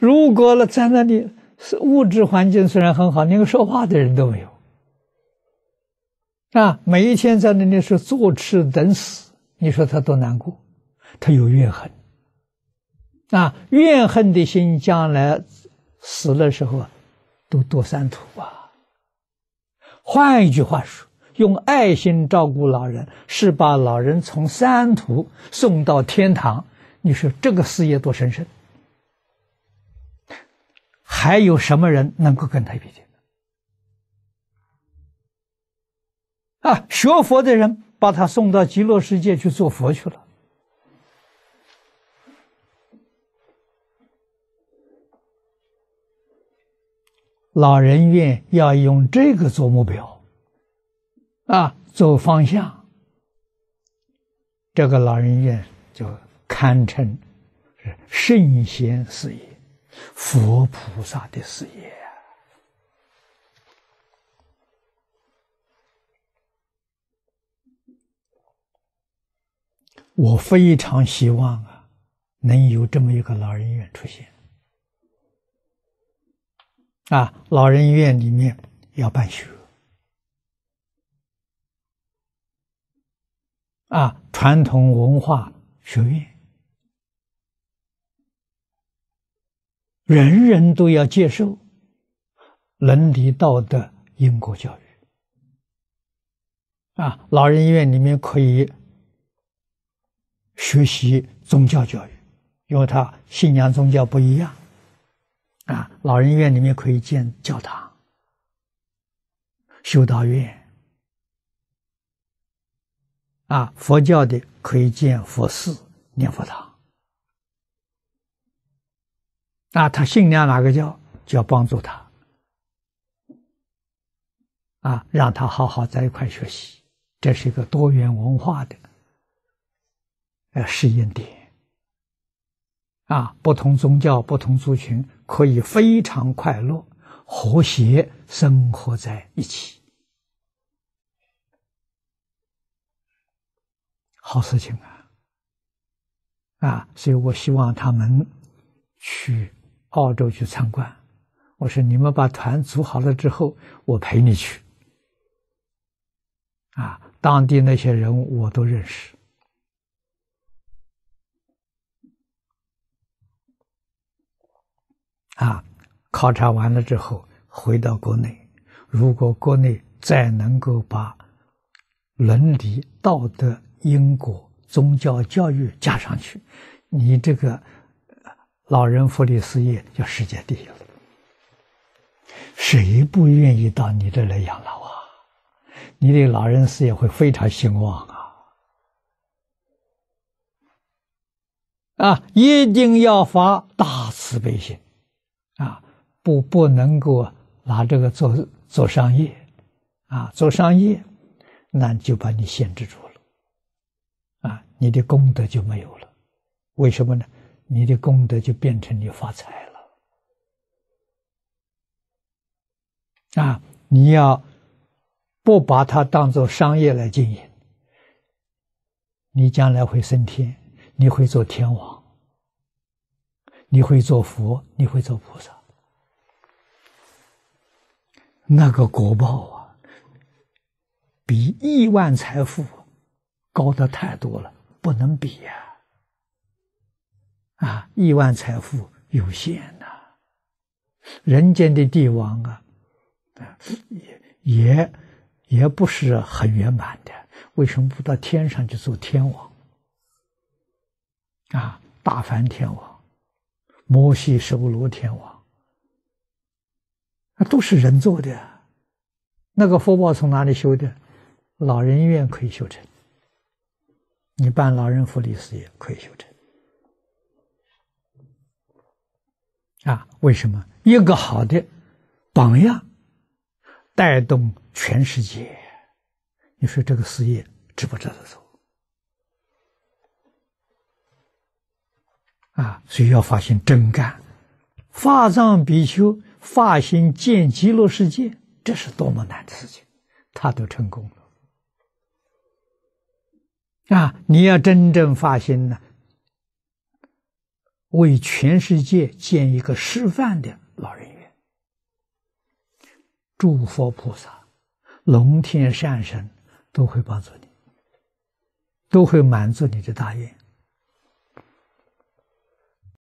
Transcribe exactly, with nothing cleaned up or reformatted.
如果了在那里，物质环境虽然很好，连个说话的人都没有，啊，每一天在那里是坐吃等死，你说他多难过，他有怨恨，啊，怨恨的心将来死的时候都堕三途啊。换一句话说，用爱心照顾老人，是把老人从三途送到天堂，你说这个事业多神圣，还有什么人能够跟他比的？啊，学佛的人把他送到极乐世界去做佛去了。老人院要用这个做目标，啊，做方向，这个老人院就堪称是圣贤事业、佛菩萨的事业。我非常希望啊，能有这么一个老人院出现。啊，老人院里面要办学，啊，传统文化学院，人人都要接受伦理道德因果教育。啊，老人院里面可以学习宗教教育，因为他信仰宗教不一样。啊，老人院里面可以建教堂、修道院，啊，佛教的可以建佛寺、念佛堂，啊，他信仰哪个教，就要帮助他，啊，让他好好在一块学习，这是一个多元文化的呃试验点。啊，不同宗教、不同族群可以非常快乐、和谐生活在一起，好事情啊！啊，所以我希望他们去澳洲去参观。我说你们把团组好了之后，我陪你去。啊，当地那些人物我都认识。啊，考察完了之后回到国内，如果国内再能够把伦理、道德、因果、宗教教育加上去，你这个老人福利事业就世界第一了。谁不愿意到你这来养老啊？你的老人事业会非常兴旺啊！啊，一定要发大慈悲心。啊，不不能够拿这个做做商业，啊，做商业，那就把你限制住了，啊，你的功德就没有了。为什么呢？你的功德就变成你发财了。啊，你要不把它当作商业来经营，你将来会升天，你会做天王。你会做佛，你会做菩萨，那个果报啊，比亿万财富高得太多了，不能比呀！啊，亿万财富有限呐、啊，人间的帝王啊，也也也不是很圆满的，为什么不到天上去做天王？啊，大梵天王。摩西收罗天王，那都是人做的。那个福报从哪里修的？老人院可以修成，你办老人福利事业可以修成。啊，为什么？一个好的榜样带动全世界，你说这个事业值不值得做？啊，所以要发心真干，法藏比丘发心建极乐世界，这是多么难的事情，他都成功了。啊，你要真正发心呢， 为全世界建一个示范的老人院，诸佛菩萨、龙天善神都会帮助你，都会满足你的大愿。